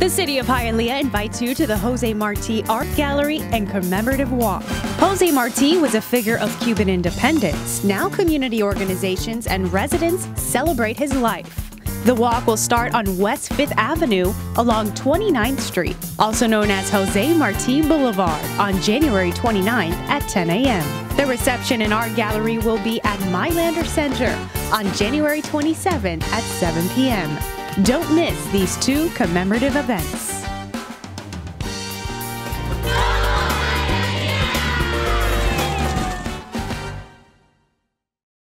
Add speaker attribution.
Speaker 1: The City of Hialeah invites you to the Jose Marti Art Gallery and Commemorative Walk. Jose Marti was a figure of Cuban independence. Now community organizations and residents celebrate his life. The walk will start on West 5th Avenue along 29th Street, also known as Jose Marti Boulevard, on January 29th at 10 a.m. The reception and art gallery will be at Milander Center on January 27th at 7 p.m. Don't miss these two commemorative events.